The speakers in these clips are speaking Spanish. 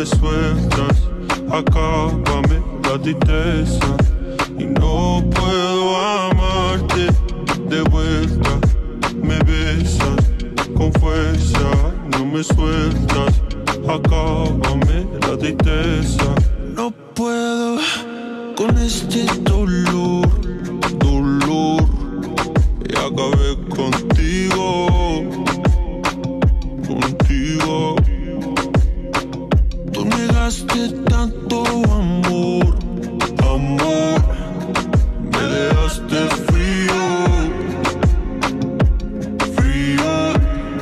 me sueltas, acábame la tristeza. Y no puedo amarte de vuelta. Me besas con fuerza, no me sueltas, acábame la tristeza. No puedo con este dolor, dolor. Y acabé contigo, contigo. Tú negaste tanto amor, amor. Me dejaste frío, frío.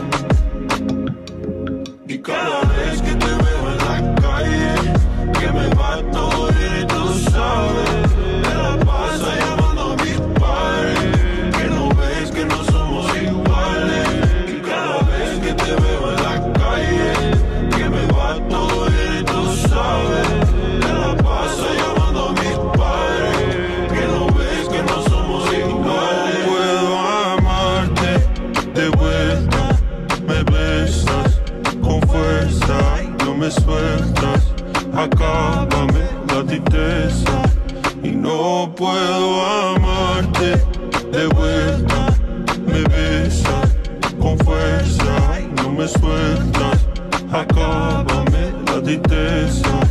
Y cada vez que te veo en la calle, que me va todo bien y tú sabes. Me la paso llamando a mis padres, que no ves que no somos iguales. Y cada vez que te veo en la calle, que me va todo bien y tú sabes. Me la paso llamando a mis padres, que no ves que no somos iguales. No puedo amarte de vuelta. Me besas con fuerza, no me sueltas, acábame la tristeza. Y no puedo amarte de vuelta. Me besas con fuerza, no me sueltas, acábame la tristeza.